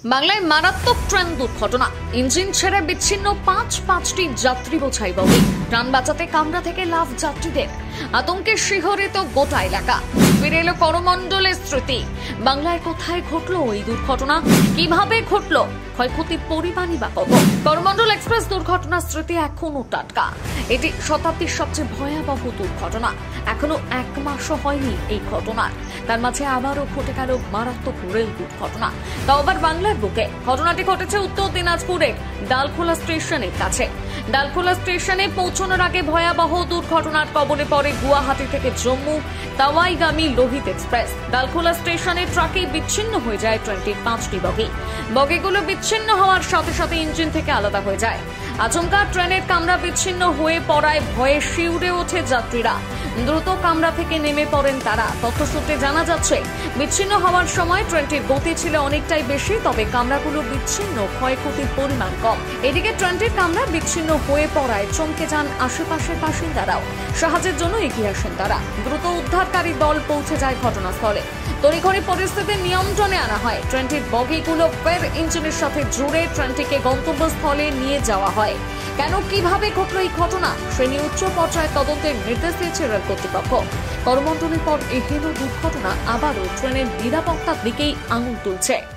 বাংলায় মারাত্মক ট্রেন দুর্ঘটনা, ইঞ্জিন ছেড়ে বিচ্ছিন্ন পাঁচটি যাত্রী বোঝাই বগি। প্রাণ বাঁচাতে কামরা থেকে লাফ যাত্রীদের, আতঙ্কে শিহরিত গোটা এলাকা। ফিরে এলো করমণ্ডলের স্মৃতি। বাংলায় কোথায় ঘটলো এই দুর্ঘটনা, কিভাবে ঘটলো, ক্ষয়ক্ষতির পরিমাণই বা কত? করমণ্ডল এক্সপ্রেস দুর্ঘটনার স্মৃতি এখনো টাটকা। এটি শতাব্দীর সবচেয়ে ভয়াবহ দুর্ঘটনা। এখনো 1 মাসও হয়নি এই ঘটনার, তার মাঝে আবারও ঘটে গেল মারাত্মক রেল দুর্ঘটনা, তাও আবার বাংলার বুকে। ঘটনাটি ঘটেছে উত্তর দিনাজপুরের ডালখোলা স্টেশনের কাছে। ডালখোলা স্টেশনে পৌঁছানোর আগে ভয়াবহ দুর্ঘটনার কবলে পড়ে গুয়াহাটি থেকে জম্মু তাওয়াইগামী লোহিত এক্সপ্রেস। ডালখোলা স্টেশনে ট্রাকে বিচ্ছিন্ন হয়ে যায় ট্রেনটির 5টি বগি। বগিগুলো বিচ্ছিন্ন হওয়ার সাথে সাথে ইঞ্জিন থেকে আলাদা হয়ে যায়। আচমকা ট্রেনের কামরা বিচ্ছিন্ন হয়ে পড়ায় ভয়ে শিউরে ওঠে যাত্রীরা। দ্রুত কামরা থেকে নেমে পড়েন তারা। তথ্যসূত্রে জানা যাচ্ছে, বিচ্ছিন্ন হওয়ার সময় ট্রেনটির গতি ছিল অনেকটাই বেশি, তবে কামরাগুলো বিচ্ছিন্ন, ক্ষয়ক্ষতির পরিমাণ কম। এদিকে ট্রেনটির কামরা বিচ্ছিন্ন হয়ে পড়ায় চমকে যান আশেপাশের বাসিন্দারাও। সাহায্যের জন্য এগিয়ে আসেন তারা। দ্রুত উদ্ধারকারী দল পৌঁছে যায় ঘটনাস্থলে। তড়িঘড়ি পরিস্থিতি নিয়ন্ত্রণে আনা হয়। ট্রেনটির বগিগুলো ফের ইঞ্জিনের সাথে জুড়ে ট্রেনটিকে গন্তব্যস্থলে নিয়ে যাওয়া হয়। কেন, কিভাবে ঘটল এই ঘটনা, সে নিয়ে উচ্চ পর্যায়ে তদন্তের নির্দেশ দিয়েছে রেল কর্তৃপক্ষ। করমণ্ডলের পর এই হেন দুর্ঘটনা আবারও ট্রেনের নিরাপত্তার দিকেই আঙুল তুলছে।